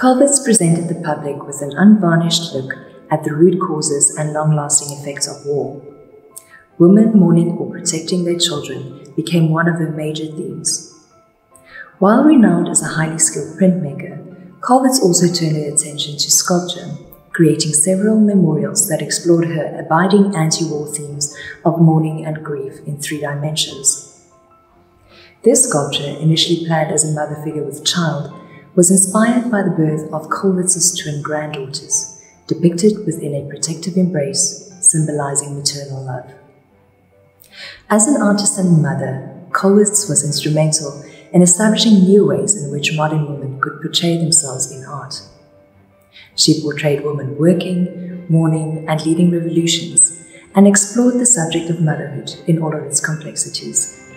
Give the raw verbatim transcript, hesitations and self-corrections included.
Colwitz presented the public with an unvarnished look at the root causes and long-lasting effects of war. Women mourning or protecting their children became one of her major themes. While renowned as a highly skilled printmaker, Colwitz also turned her attention to sculpture, creating several memorials that explored her abiding anti-war themes of mourning and grief in three dimensions. This sculpture, initially planned as a mother figure with child, was inspired by the birth of Colwitz's twin granddaughters, depicted within a protective embrace, symbolizing maternal love. As an artist and mother, Colwitz was instrumental in establishing new ways in which modern women could portray themselves in art. She portrayed women working, mourning, and leading revolutions, and explored the subject of motherhood in all of its complexities.